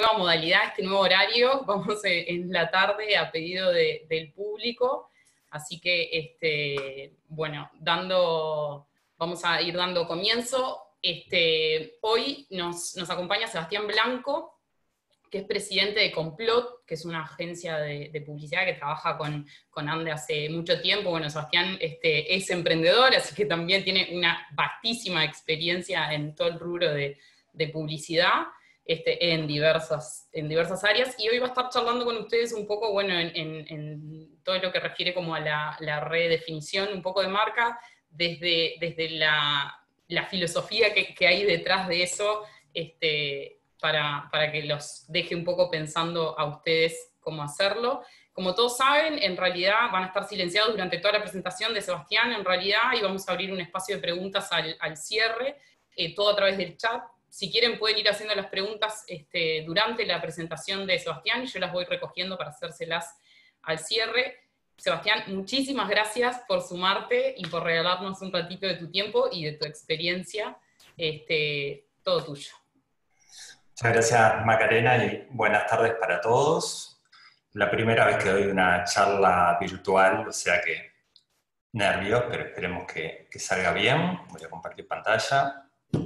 nueva modalidad, este nuevo horario. Vamos en la tarde a pedido del público. Así que, bueno, vamos a ir dando comienzo. Hoy nos acompaña Sebastián Blanco, que es presidente de Complot, que es una agencia de publicidad que trabaja con Ande hace mucho tiempo. Bueno, Sebastián es emprendedor, así que también tiene una vastísima experiencia en todo el rubro de publicidad, en diversas áreas, y hoy va a estar charlando con ustedes un poco, bueno, en todo lo que refiere como a la redefinición un poco de marca, desde la filosofía que hay detrás de eso, para que los deje un poco pensando a ustedes cómo hacerlo. Como todos saben, en realidad van a estar silenciados durante toda la presentación de Sebastián, en realidad, y vamos a abrir un espacio de preguntas al cierre, todo a través del chat. Si quieren pueden ir haciendo las preguntas durante la presentación de Sebastián, y yo las voy recogiendo para hacérselas al cierre. Sebastián, muchísimas gracias por sumarte y por regalarnos un ratito de tu tiempo y de tu experiencia. Todo tuyo. Muchas gracias, Macarena, y buenas tardes para todos. La primera vez que doy una charla virtual, o sea que nervios, pero esperemos que salga bien. Voy a compartir pantalla.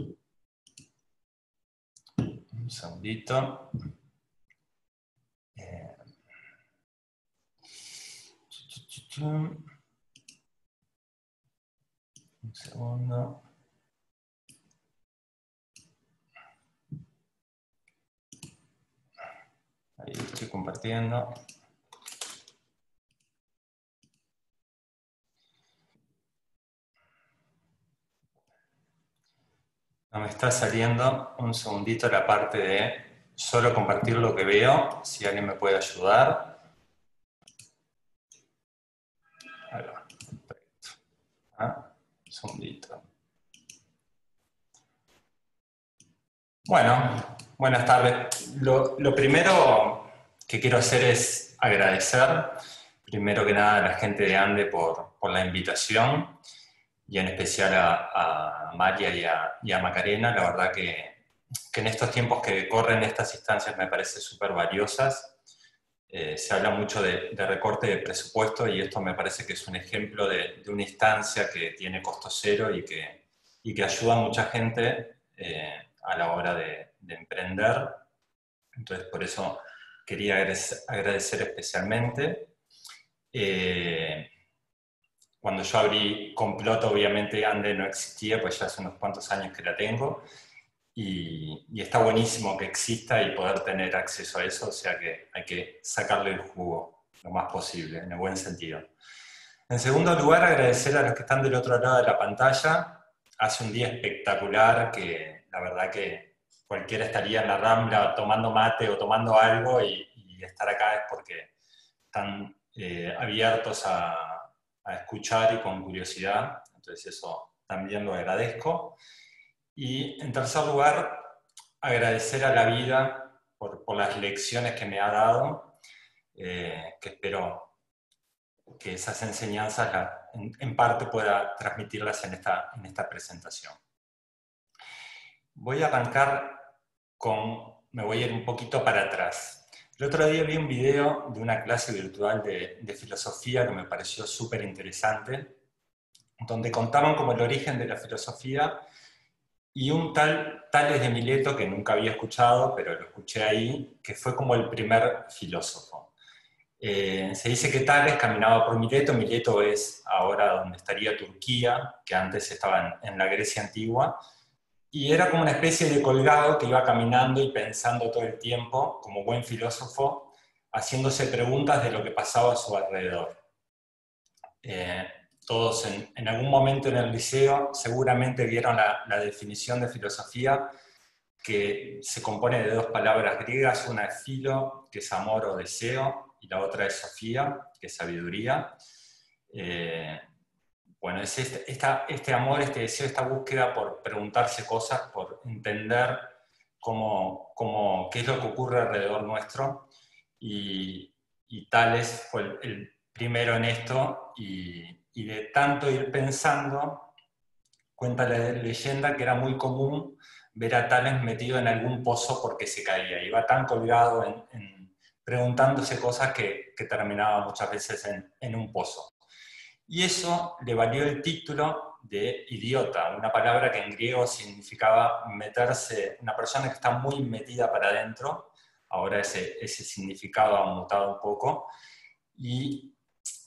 Un segundito. Un segundo. Ahí estoy compartiendo. No me está saliendo un segundito la parte de solo compartir lo que veo, si alguien me puede ayudar. Ahí va, perfecto. Un segundito. Bueno, buenas tardes. Lo primero que quiero hacer es agradecer, primero que nada, a la gente de Ande por la invitación, y en especial a María y a Macarena. La verdad que en estos tiempos que corren estas instancias me parece súper valiosas. Se habla mucho de recorte de presupuesto, y esto me parece que es un ejemplo de una instancia que tiene costo cero y que ayuda a mucha gente a la hora de emprender. Entonces, por eso quería agradecer especialmente. Cuando yo abrí Complot, obviamente Ande no existía, pues ya hace unos cuantos años que la tengo, y está buenísimo que exista y poder tener acceso a eso, o sea que hay que sacarle el jugo lo más posible, en el buen sentido. En segundo lugar, agradecer a los que están del otro lado de la pantalla. Hace un día espectacular que la verdad que cualquiera estaría en la Rambla tomando mate o tomando algo, y estar acá es porque están abiertos a escuchar y con curiosidad. Entonces eso también lo agradezco. Y en tercer lugar, agradecer a la vida por las lecciones que me ha dado, que espero que esas enseñanzas en parte pueda transmitirlas en esta presentación. Voy a arrancar me voy a ir un poquito para atrás. El otro día vi un video de una clase virtual de filosofía que me pareció súper interesante, donde contaban como el origen de la filosofía, y un Tales de Mileto, que nunca había escuchado, pero lo escuché ahí, que fue como el primer filósofo. Se dice que Tales caminaba por Mileto. Mileto es ahora donde estaría Turquía, que antes estaba en la Grecia antigua, y era como una especie de colgado que iba caminando y pensando todo el tiempo, como buen filósofo, haciéndose preguntas de lo que pasaba a su alrededor. Todos en algún momento en el liceo seguramente vieron la definición de filosofía, que se compone de dos palabras griegas. Una es philo, que es amor o deseo, y la otra es sofía, que es sabiduría. Bueno, es este amor, este deseo, esta búsqueda por preguntarse cosas, por entender qué es lo que ocurre alrededor nuestro, y Tales fue el primero en esto, y de tanto ir pensando, cuenta la leyenda que era muy común ver a Tales metido en algún pozo porque se caía. Iba tan colgado preguntándose cosas que terminaba muchas veces en un pozo. Y eso le valió el título de idiota, una palabra que en griego significaba meterse, una persona que está muy metida para adentro. Ahora ese significado ha mutado un poco. Y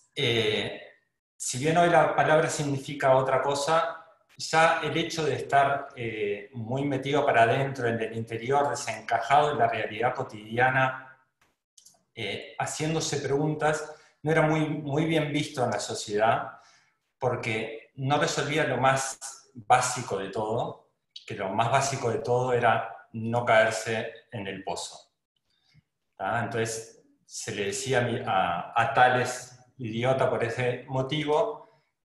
si bien hoy la palabra significa otra cosa, ya el hecho de estar muy metido para adentro, en el interior, desencajado en la realidad cotidiana, haciéndose preguntas, no era muy bien visto en la sociedad, porque no resolvía lo más básico de todo, que lo más básico de todo era no caerse en el pozo. Entonces se le decía a Tales idiota por ese motivo,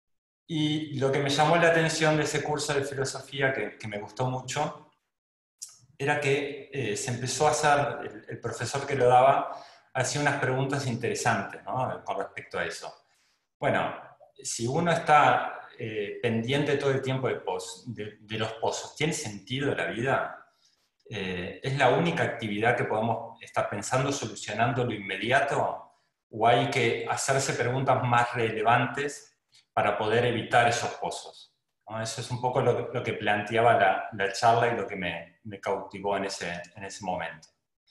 y lo que me llamó la atención de ese curso de filosofía, que me gustó mucho, era que se empezó a hacer, el profesor que lo daba hacía unas preguntas interesantes, ¿no?, con respecto a eso. Bueno, si uno está pendiente todo el tiempo de los pozos, ¿tiene sentido la vida? ¿Es la única actividad que podemos estar pensando solucionando lo inmediato? ¿O hay que hacerse preguntas más relevantes para poder evitar esos pozos? ¿No? Eso es un poco lo que planteaba la charla y lo que me cautivó en ese momento.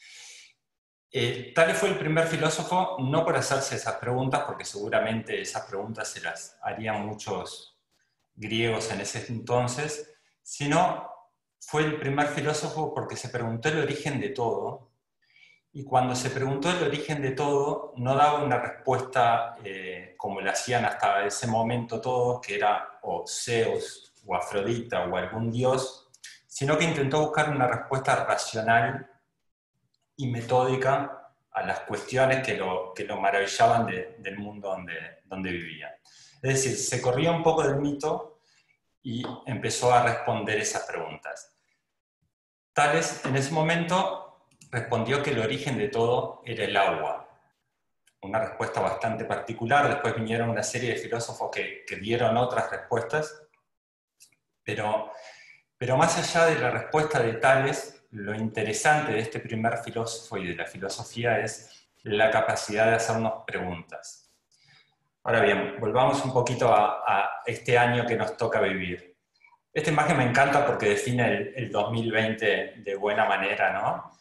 Tales fue el primer filósofo, no por hacerse esas preguntas, porque seguramente esas preguntas se las harían muchos griegos en ese entonces, sino fue el primer filósofo porque se preguntó el origen de todo, y cuando se preguntó el origen de todo, no daba una respuesta como la hacían hasta ese momento todos, que era o Zeus, o Afrodita, o algún dios, sino que intentó buscar una respuesta racional y metódica a las cuestiones que lo maravillaban del mundo donde vivía. Es decir, se corría un poco del mito y empezó a responder esas preguntas. Tales, en ese momento, respondió que el origen de todo era el agua. Una respuesta bastante particular. Después vinieron una serie de filósofos que dieron otras respuestas, pero más allá de la respuesta de Tales, lo interesante de este primer filósofo y de la filosofía es la capacidad de hacernos preguntas. Ahora bien, volvamos un poquito a este año que nos toca vivir. Esta imagen me encanta porque define el 2020 de buena manera, ¿no?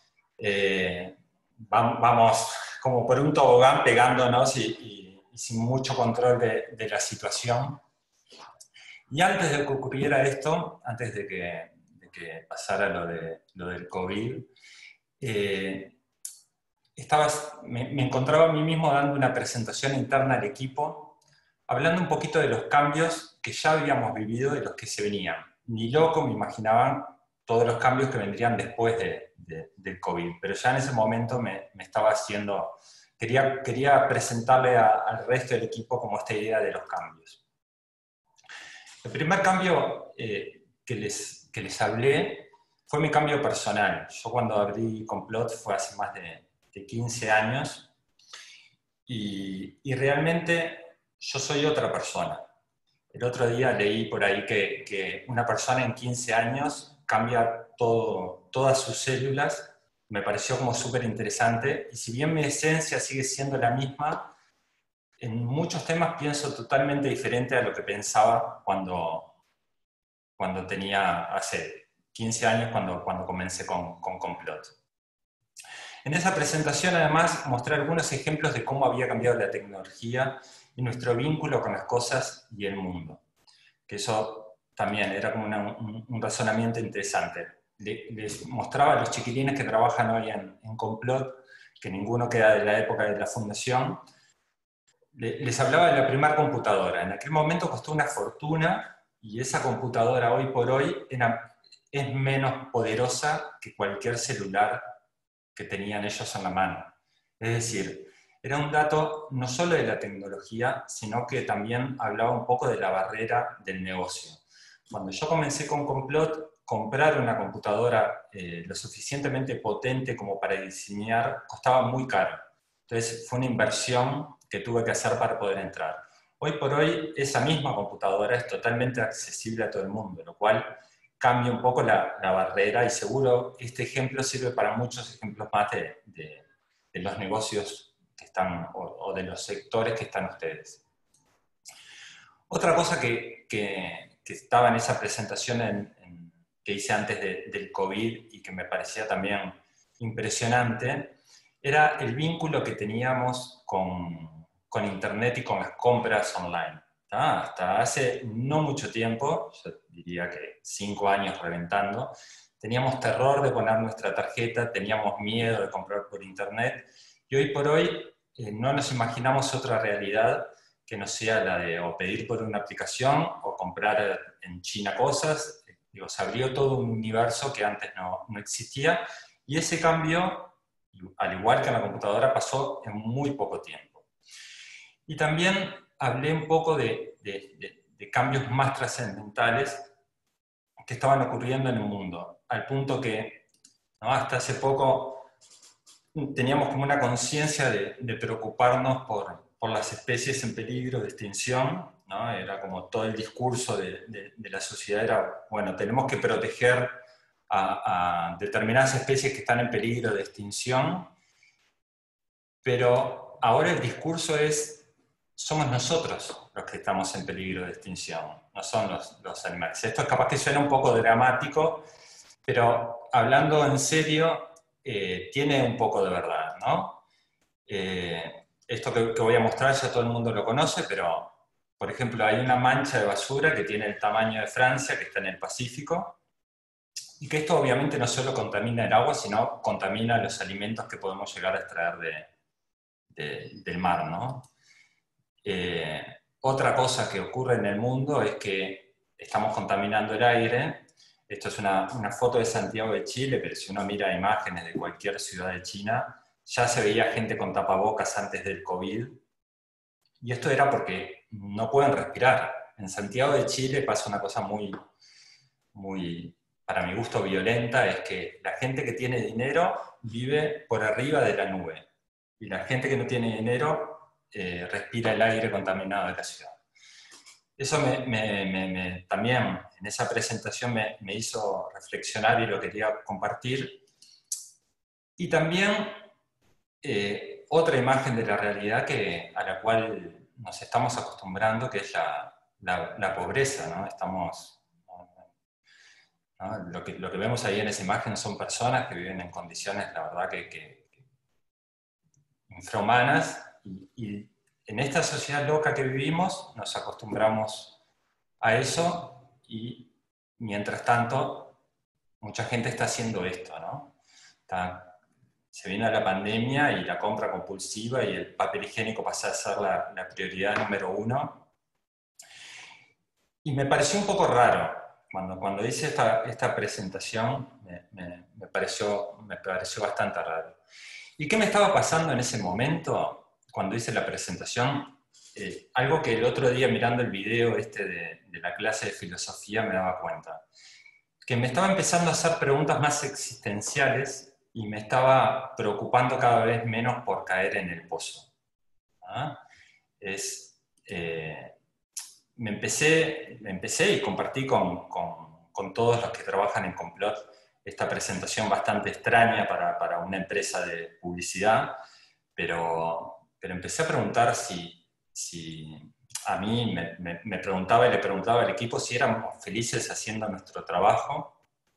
Vamos como por un tobogán pegándonos y sin mucho control de la situación. Y antes de que ocurriera esto, antes de que pasara lo del COVID, me encontraba a mí mismo dando una presentación interna al equipo, hablando un poquito de los cambios que ya habíamos vivido y los que se venían. Ni loco me imaginaban todos los cambios que vendrían después del COVID, pero ya en ese momento me estaba haciendo, quería presentarle al resto del equipo como esta idea de los cambios. El primer cambio que les hablé fue mi cambio personal. Yo cuando abrí Complot fue hace más de 15 años y realmente yo soy otra persona. El otro día leí por ahí que una persona en 15 años cambia todas sus células. Me pareció como súper interesante, y si bien mi esencia sigue siendo la misma, en muchos temas pienso totalmente diferente a lo que pensaba cuando tenía hace 15 años, cuando comencé con Complot. En esa presentación, además, mostré algunos ejemplos de cómo había cambiado la tecnología y nuestro vínculo con las cosas y el mundo. Que eso también era como un razonamiento interesante. Les mostraba a los chiquilines que trabajan hoy en Complot, que ninguno queda de la época de la fundación, les hablaba de la primera computadora. En aquel momento costó una fortuna, y esa computadora hoy por hoy es menos poderosa que cualquier celular que tenían ellos en la mano. Es decir, era un dato no solo de la tecnología, sino que también hablaba un poco de la barrera del negocio. Cuando yo comencé con Complot, comprar una computadora lo suficientemente potente como para diseñar costaba muy caro. Entonces fue una inversión que tuve que hacer para poder entrar. Hoy por hoy esa misma computadora es totalmente accesible a todo el mundo, lo cual cambie un poco la barrera, y seguro este ejemplo sirve para muchos ejemplos más de los negocios que están, o de los sectores que están ustedes. Otra cosa que estaba en esa presentación que hice antes del COVID y que me parecía también impresionante, era el vínculo que teníamos con Internet y con las compras online. Hasta hace no mucho tiempo, yo diría que 5 años reventando, teníamos terror de poner nuestra tarjeta, teníamos miedo de comprar por Internet, y hoy por hoy no nos imaginamos otra realidad que no sea la de o pedir por una aplicación o comprar en China cosas. Digo, se abrió todo un universo que antes no existía, y ese cambio, al igual que en la computadora, pasó en muy poco tiempo. Y también hablé un poco de cambios más trascendentales que estaban ocurriendo en el mundo, al punto que, ¿no?, hasta hace poco teníamos como una conciencia de preocuparnos por las especies en peligro de extinción, ¿no? Era como todo el discurso de la sociedad era, bueno, tenemos que proteger a determinadas especies que están en peligro de extinción, pero ahora el discurso es, somos nosotros los que estamos en peligro de extinción, no son los animales. Esto es capaz que suena un poco dramático, pero hablando en serio, tiene un poco de verdad, ¿no? Esto que voy a mostrar ya todo el mundo lo conoce, pero, por ejemplo, hay una mancha de basura que tiene el tamaño de Francia, que está en el Pacífico, y que esto obviamente no solo contamina el agua, sino contamina los alimentos que podemos llegar a extraer del mar, ¿no? Otra cosa que ocurre en el mundo es que estamos contaminando el aire. Esto es una foto de Santiago de Chile, pero si uno mira imágenes de cualquier ciudad de China, ya se veía gente con tapabocas antes del COVID. Y esto era porque no pueden respirar. En Santiago de Chile pasa una cosa muy, para mi gusto, violenta, es que la gente que tiene dinero vive por arriba de la nube. Y la gente que no tiene dinero respira el aire contaminado de la ciudad. Eso también en esa presentación me hizo reflexionar y lo quería compartir. Y también otra imagen de la realidad a la cual nos estamos acostumbrando, que es la pobreza, ¿no? ¿no? Lo que vemos ahí en esa imagen son personas que viven en condiciones, la verdad, que infrahumanas, y en esta sociedad loca que vivimos nos acostumbramos a eso, y mientras tanto mucha gente está haciendo esto, ¿no? Se viene la pandemia y la compra compulsiva y el papel higiénico pasa a ser la prioridad número 1. Y me pareció un poco raro. Cuando hice esta presentación me pareció bastante raro. ¿Y qué me estaba pasando en ese momento cuando hice la presentación? Algo que el otro día mirando el video de la clase de filosofía me daba cuenta. Que me estaba empezando a hacer preguntas más existenciales y me estaba preocupando cada vez menos por caer en el pozo. Me empecé y compartí con todos los que trabajan en Complot esta presentación bastante extraña para una empresa de publicidad, pero empecé a preguntar si a mí me preguntaba y le preguntaba al equipo si éramos felices haciendo nuestro trabajo,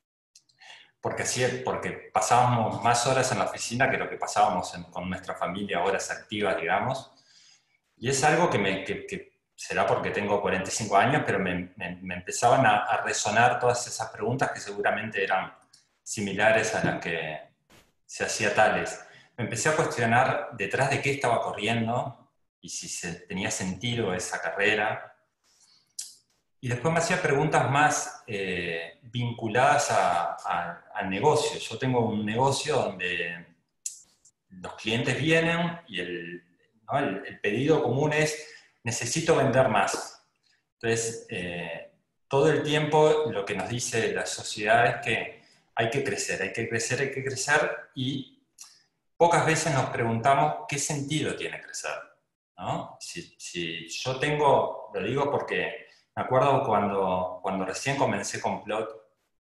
porque pasábamos más horas en la oficina que lo que pasábamos con nuestra familia, horas activas, digamos. Y es algo que será porque tengo 45 años, pero me empezaban a resonar todas esas preguntas que seguramente eran similares a las que se hacía Tales. Me empecé a cuestionar detrás de qué estaba corriendo y si tenía sentido esa carrera. Y después me hacía preguntas más vinculadas al negocio. Yo tengo un negocio donde los clientes vienen y el pedido común es: necesito vender más. Entonces, todo el tiempo lo que nos dice la sociedad es que hay que crecer, hay que crecer, hay que crecer, y pocas veces nos preguntamos qué sentido tiene crecer, ¿no? Si yo tengo, lo digo porque me acuerdo cuando recién comencé Complot,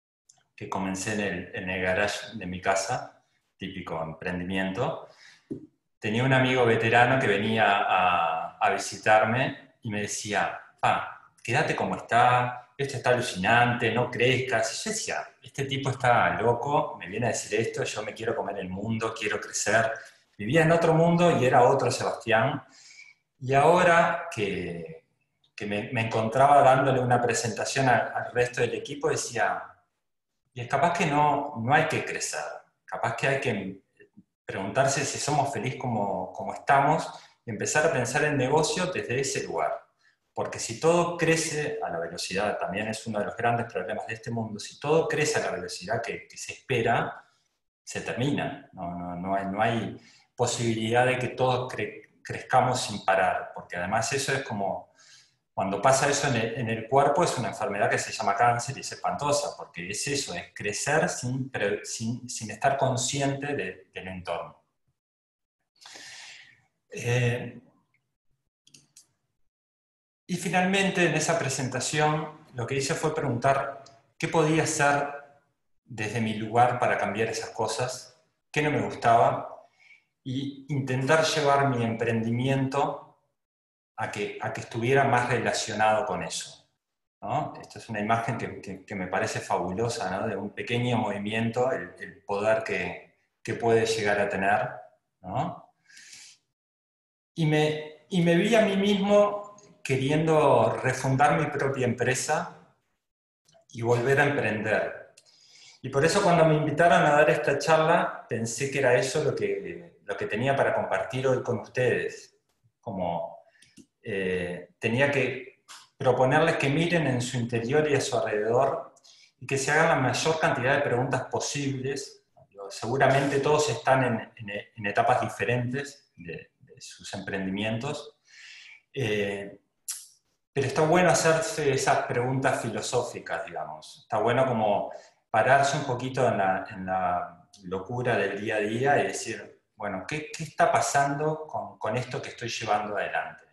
que comencé en el garage de mi casa, típico emprendimiento. Tenía un amigo veterano que venía a visitarme y me decía, quédate como está, esto está alucinante, no crezcas. Y yo decía, este tipo está loco, me viene a decir esto, yo me quiero comer el mundo, quiero crecer. Vivía en otro mundo y era otro Sebastián. Y ahora que me encontraba dándole una presentación al resto del equipo, decía, y es capaz que no hay que crecer, capaz que hay que preguntarse si somos felices como estamos y empezar a pensar en negocio desde ese lugar. Porque si todo crece a la velocidad, también es uno de los grandes problemas de este mundo, si todo crece a la velocidad que se espera, se termina. No hay posibilidad de que todos crezcamos sin parar, porque además eso es como, cuando pasa eso en el cuerpo, es una enfermedad que se llama cáncer y es espantosa, porque es eso, es crecer sin estar consciente del entorno. Y finalmente, en esa presentación, lo que hice fue preguntar qué podía hacer desde mi lugar para cambiar esas cosas, qué no me gustaba, y intentar llevar mi emprendimiento a que estuviera más relacionado con eso, ¿no? Esta es una imagen que me parece fabulosa, ¿no? De un pequeño movimiento, el poder que puede llegar a tener, ¿no? Y me vi a mí mismo queriendo refundar mi propia empresa y volver a emprender. Y por eso cuando me invitaron a dar esta charla, pensé que era eso lo que tenía para compartir hoy con ustedes. Como tenía que proponerles que miren en su interior y a su alrededor y que se hagan la mayor cantidad de preguntas posibles. Seguramente todos están en etapas diferentes de sus emprendimientos, pero está bueno hacerse esas preguntas filosóficas, digamos. Está bueno como pararse un poquito en la locura del día a día y decir, bueno, ¿qué está pasando con esto que estoy llevando adelante?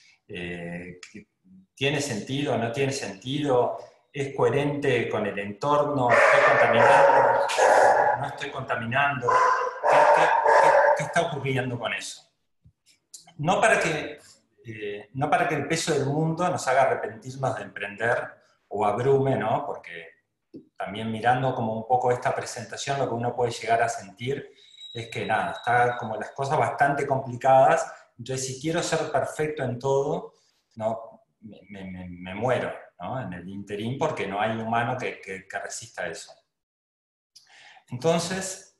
¿Tiene sentido o no tiene sentido? ¿Es coherente con el entorno? ¿Estoy contaminando? ¿No estoy contaminando? ¿Qué está ocurriendo con eso? No para que el peso del mundo nos haga arrepentirnos de emprender o abrume, ¿no? Porque también mirando como un poco esta presentación, lo que uno puede llegar a sentir es que nada, está como las cosas bastante complicadas, entonces si quiero ser perfecto en todo, no, me muero, ¿no? En el interín, porque no hay humano que resista eso. Entonces,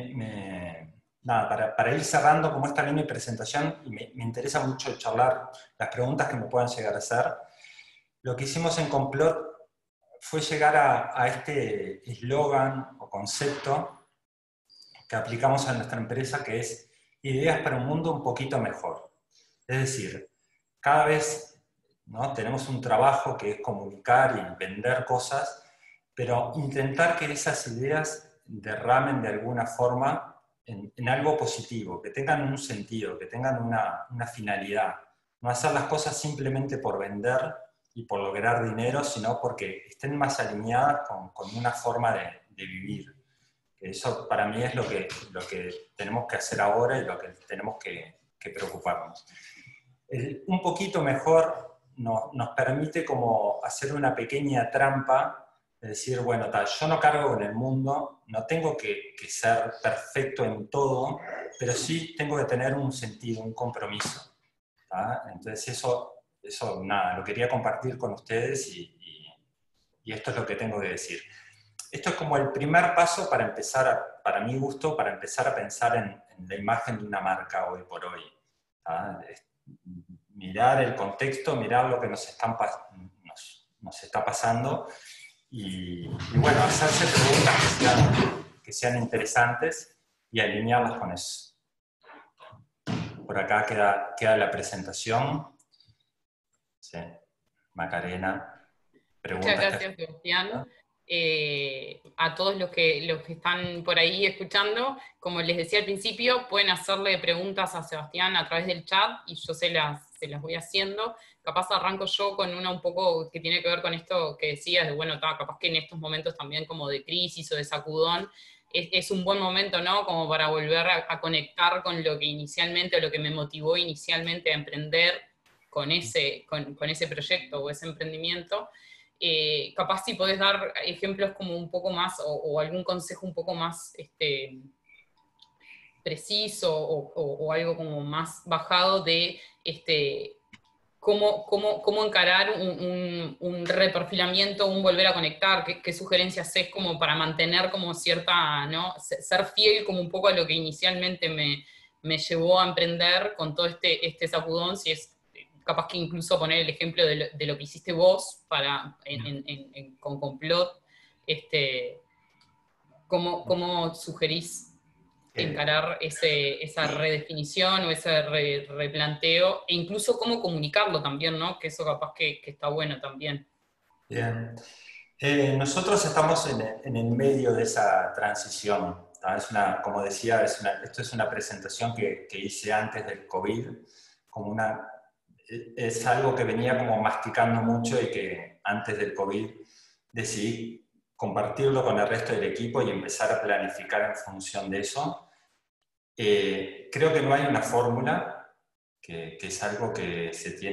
nada, para ir cerrando como esta mini presentación, y me interesa mucho charlar las preguntas que me puedan llegar a hacer, lo que hicimos en Complot fue llegar a este eslogan o concepto que aplicamos a nuestra empresa, que es ideas para un mundo un poquito mejor. Es decir, cada vez, ¿no?, tenemos un trabajo que es comunicar y vender cosas, pero intentar que esas ideas derramen de alguna forma en algo positivo, que tengan un sentido, que tengan una finalidad. No hacer las cosas simplemente por vender y por lograr dinero, sino porque estén más alineadas con una forma de vivir. Eso para mí es lo que tenemos que hacer ahora y lo que tenemos que preocuparnos. Un poquito mejor nos permite como hacer una pequeña trampa, de decir, bueno, yo no cargo con el mundo, no tengo que ser perfecto en todo, pero sí tengo que tener un sentido, un compromiso. Entonces eso nada, lo quería compartir con ustedes y esto es lo que tengo que decir. Esto es como el primer paso para empezar, para mi gusto, para empezar a pensar en la imagen de una marca hoy por hoy. Mirar el contexto, mirar lo que nos está pasando y bueno, hacerse preguntas que sean interesantes y alinearlas con eso. Por acá queda la presentación. Sí. Macarena, preguntas. Muchas gracias, Sebastián. a todos los que están por ahí escuchando, como les decía al principio, pueden hacerle preguntas a Sebastián a través del chat y yo se las voy haciendo. Capaz arranco yo con una un poco que tiene que ver con esto que decías, de bueno, capaz que en estos momentos también como de crisis o de sacudón, es un buen momento, ¿no? Como para volver a conectar con lo que inicialmente, o lo que me motivó inicialmente a emprender con ese proyecto o ese emprendimiento. Capaz si podés dar ejemplos como un poco más, o algún consejo un poco más preciso, o algo como más bajado de cómo encarar un reperfilamiento, un volver a conectar, qué sugerencias es como para mantener como cierta, ¿no? Ser fiel como un poco a lo que inicialmente me llevó a emprender con todo este sacudón, si es capaz que incluso poner el ejemplo de lo que hiciste vos con Complot, ¿cómo sugerís encarar esa redefinición o ese replanteo, e incluso cómo comunicarlo también, ¿no? Que eso capaz que está bueno también. Bien. Nosotros estamos en el medio de esa transición. Como decía, esto es una presentación que hice antes del COVID, es algo que venía como masticando mucho y que antes del COVID decidí compartirlo con el resto del equipo y empezar a planificar en función de eso. Creo que no hay una fórmula, que es algo que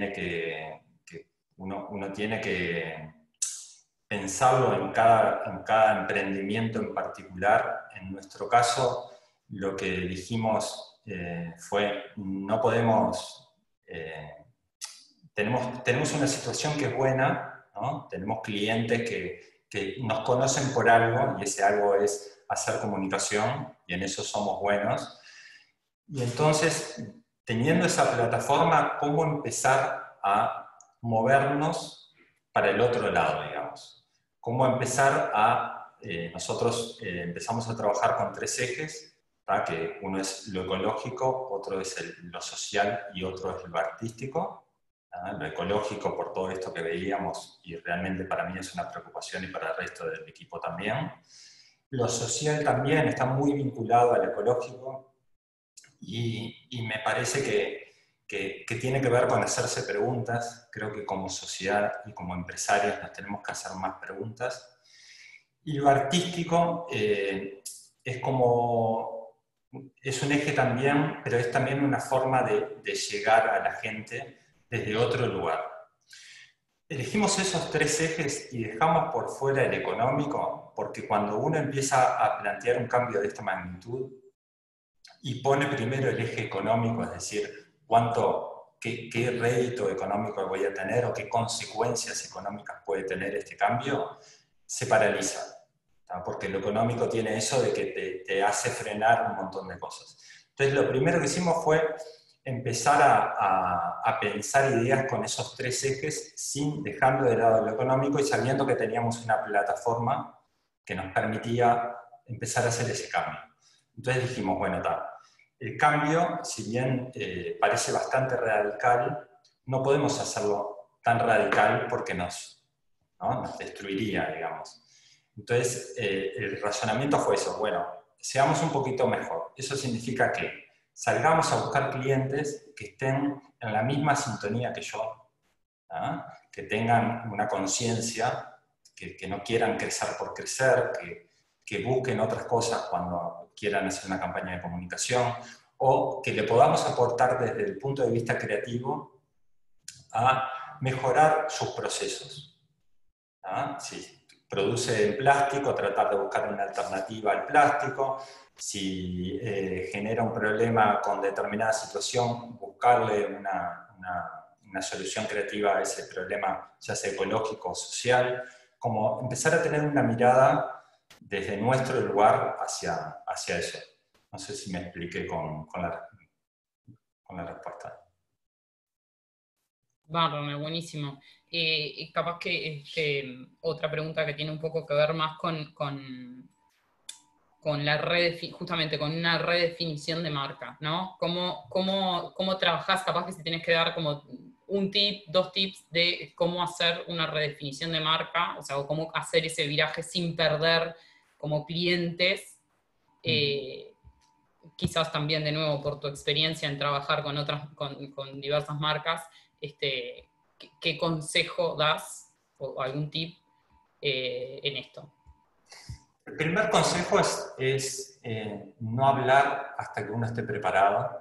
uno tiene que pensarlo en cada emprendimiento en particular. En nuestro caso, lo que dijimos fue, no podemos, tenemos una situación que es buena, ¿no? Tenemos clientes que nos conocen por algo, y ese algo es hacer comunicación, y en eso somos buenos. Y entonces, teniendo esa plataforma, ¿cómo empezar a movernos para el otro lado, digamos? ¿Cómo empezar nosotros empezamos a trabajar con 3 ejes, ¿tá? Que uno es lo ecológico, otro es lo social y otro es lo artístico. ¿tá? Lo ecológico por todo esto que veíamos, y realmente para mí es una preocupación y para el resto del equipo también. Lo social también está muy vinculado al ecológico. Y me parece que tiene que ver con hacerse preguntas. Creo que como sociedad y como empresarios nos tenemos que hacer más preguntas. Y lo artístico es un eje también, pero es también una forma de llegar a la gente desde otro lugar. Elegimos esos 3 ejes y dejamos por fuera el económico, porque cuando uno empieza a plantear un cambio de esta magnitud, y pone primero el eje económico, es decir, qué rédito económico voy a tener o qué consecuencias económicas puede tener este cambio, se paraliza. ¿tá? Porque lo económico tiene eso de que te hace frenar un montón de cosas. Entonces, lo primero que hicimos fue empezar a pensar ideas con esos 3 ejes, dejando de lado lo económico y sabiendo que teníamos una plataforma que nos permitía empezar a hacer ese cambio. Entonces dijimos, bueno, el cambio, si bien parece bastante radical, no podemos hacerlo tan radical porque nos destruiría, digamos. Entonces, el razonamiento fue eso, bueno, seamos un poquito mejor. Eso significa que salgamos a buscar clientes que estén en la misma sintonía que yo, ¿ah? Que tengan una conciencia, que no quieran crecer por crecer, que busquen otras cosas cuando quieran hacer una campaña de comunicación, o que le podamos aportar desde el punto de vista creativo a mejorar sus procesos. ¿Ah? Si produce en plástico, tratar de buscar una alternativa al plástico. Si genera un problema con determinada situación, buscarle una solución creativa a ese problema, ya sea ecológico o social. Como empezar a tener una mirada desde nuestro lugar hacia eso. No sé si me expliqué con la respuesta. Bárbaro, buenísimo. Capaz que otra pregunta que tiene un poco que ver más con justamente con una redefinición de marca, ¿no? ¿Cómo trabajás? Capaz que si tenés que dar como un tip, 2 tips de cómo hacer una redefinición de marca, o sea, o cómo hacer ese viraje sin perder como clientes, quizás también de nuevo por tu experiencia en trabajar con diversas marcas, ¿qué consejo das o algún tip en esto? El primer consejo es no hablar hasta que uno esté preparado.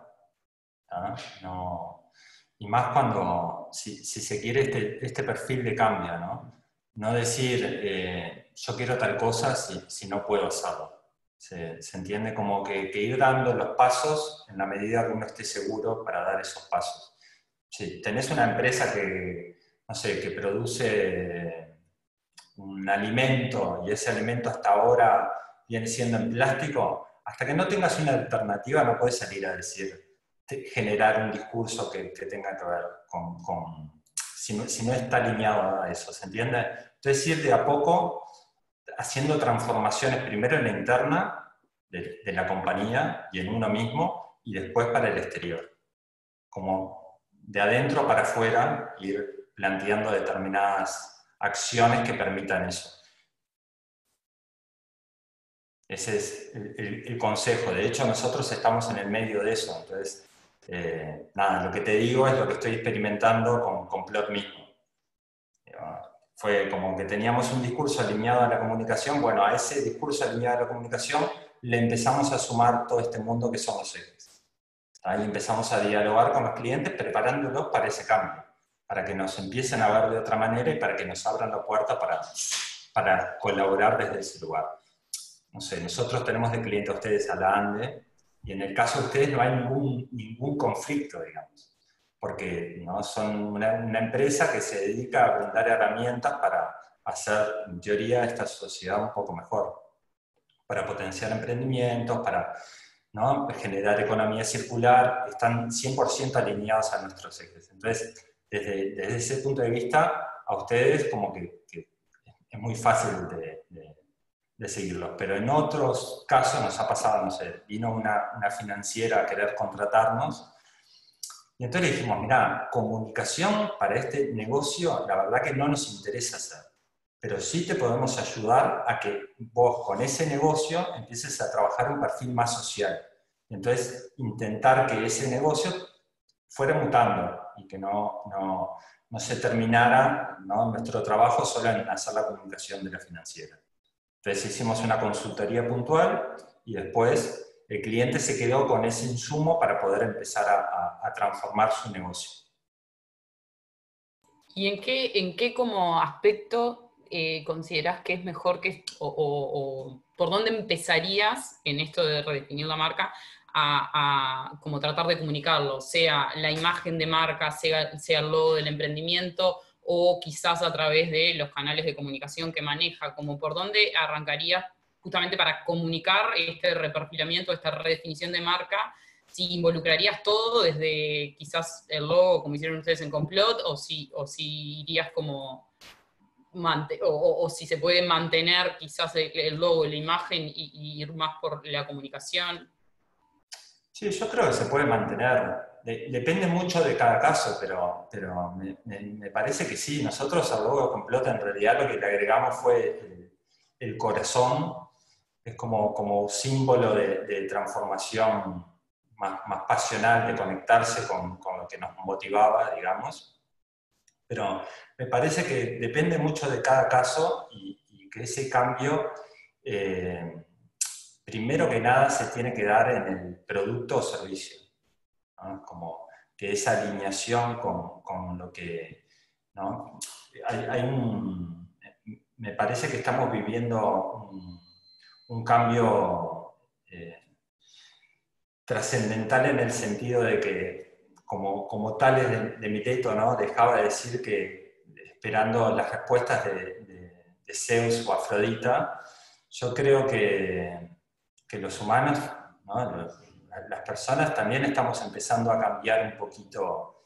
No, y más cuando, si se quiere este perfil de cambio, no decir yo quiero tal cosa si no puedo hacerlo. Se entiende como que ir dando los pasos en la medida que uno esté seguro para dar esos pasos. Si tenés una empresa que, no sé, que produce un alimento y ese alimento hasta ahora viene siendo en plástico, hasta que no tengas una alternativa no puedes salir a decir, generar un discurso que tenga que ver si no está alineado a eso, ¿se entiende? Entonces ir de a poco haciendo transformaciones primero en la interna de la compañía y en uno mismo y después para el exterior. Como de adentro para afuera, ir planteando determinadas acciones que permitan eso. Ese es el consejo. De hecho, nosotros estamos en el medio de eso. Entonces, nada, lo que te digo es lo que estoy experimentando con Plot mismo. Fue como que teníamos un discurso alineado a la comunicación. Bueno, a ese discurso alineado a la comunicación le empezamos a sumar todo este mundo que son los ejes. Ahí empezamos a dialogar con los clientes preparándolos para ese cambio, para que nos empiecen a ver de otra manera y para que nos abran la puerta para colaborar desde ese lugar. No sé, nosotros tenemos de cliente a ustedes a la ANDE, y en el caso de ustedes no hay ningún conflicto, digamos, porque ¿no? Son una empresa que se dedica a brindar herramientas para hacer, en teoría, esta sociedad un poco mejor, para potenciar emprendimientos, para ¿no? generar economía circular, están 100% alineados a nuestros ejes. Entonces, desde ese punto de vista, a ustedes como que es muy fácil de seguirlos, pero en otros casos nos ha pasado, no sé, vino una financiera a querer contratarnos, y entonces le dijimos, mirá, comunicación para este negocio, la verdad que no nos interesa hacer, pero sí te podemos ayudar a que vos con ese negocio empieces a trabajar un perfil más social. Entonces, intentar que ese negocio fuera mutando y que no se terminara, ¿no? nuestro trabajo solo en hacer la comunicación de la financiera. Entonces hicimos una consultoría puntual y después el cliente se quedó con ese insumo para poder empezar a transformar su negocio. ¿Y en qué como aspecto considerás que es mejor o por dónde empezarías en esto de redefinir la marca a como tratar de comunicarlo? Sea la imagen de marca, sea el logo del emprendimiento, o quizás a través de los canales de comunicación que maneja, como por dónde arrancarías justamente para comunicar este reperfilamiento, esta redefinición de marca, si involucrarías todo desde quizás el logo, como hicieron ustedes en Complot, o si irías como, o si se puede mantener quizás el logo, la imagen y ir más por la comunicación. Sí, yo creo que se puede mantener. Depende mucho de cada caso, pero me parece que sí. Nosotros al logo de Complot en realidad lo que le agregamos fue el corazón, es como símbolo de transformación más pasional, de conectarse con lo que nos motivaba, digamos. Pero me parece que depende mucho de cada caso y que ese cambio, primero que nada, se tiene que dar en el producto o servicio, ¿no? Como que esa alineación con lo que... ¿no? Me parece que estamos viviendo un cambio trascendental en el sentido de que, como Tales de Mileto, ¿no? dejaba de decir que esperando las respuestas de Zeus o Afrodita, yo creo que los humanos, ¿no? las personas también estamos empezando a cambiar un poquito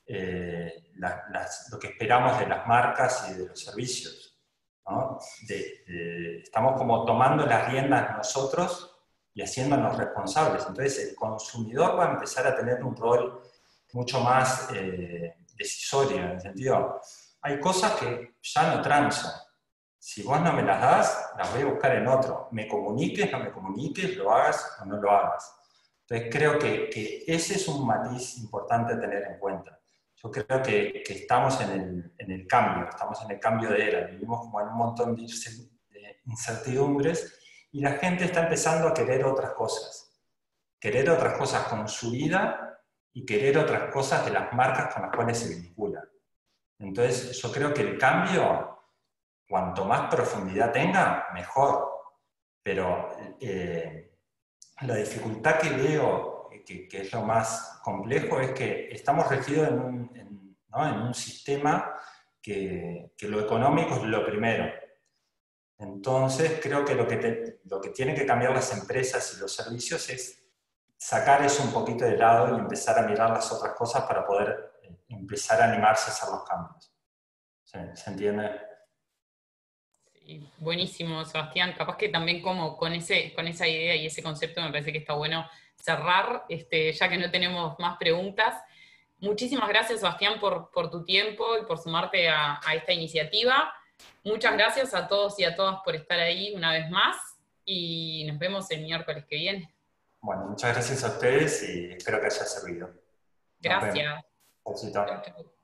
lo que esperamos de las marcas y de los servicios, ¿no? Estamos como tomando las riendas nosotros y haciéndonos responsables. Entonces el consumidor va a empezar a tener un rol mucho más decisorio, en el sentido, hay cosas que ya no transo. Si vos no me las das, las voy a buscar en otro. Me comuniques, no me comuniques, lo hagas o no lo hagas. Entonces creo que ese es un matiz importante a tener en cuenta. Yo creo que estamos en el cambio, estamos en el cambio de era, vivimos como en un montón de incertidumbres y la gente está empezando a querer otras cosas con su vida y querer otras cosas de las marcas con las cuales se vinculan. Entonces yo creo que el cambio, cuanto más profundidad tenga, mejor, pero la dificultad que veo, que es lo más complejo, es que estamos regidos ¿no? en un sistema que lo económico es lo primero. Entonces, creo que lo que tienen que cambiar las empresas y los servicios es sacar eso un poquito de lado y empezar a mirar las otras cosas para poder empezar a animarse a hacer los cambios. ¿Se entiende? Sí, buenísimo, Sebastián. Capaz que también como con esa idea y ese concepto me parece que está bueno cerrar, ya que no tenemos más preguntas. Muchísimas gracias, Sebastián, por tu tiempo y por sumarte a esta iniciativa. Muchas gracias a todos y a todas por estar ahí una vez más y nos vemos el miércoles que viene. Bueno, muchas gracias a ustedes y espero que haya servido. Nos vemos. Gracias. Éxito. Chau, chau.